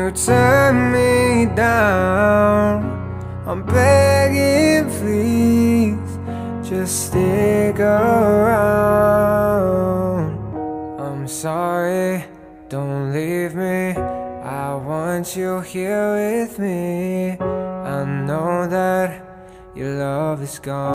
you turn me down, I'm begging, please, just stick around. I'm sorry, don't leave me, I want you here with me. I know that your love is gone.